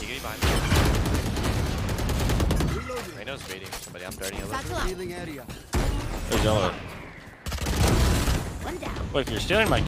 He could be behind me. Reyno's baiting somebody. I'm darting a little. Healing area. There's yellow. One down. Wait, if you're stealing my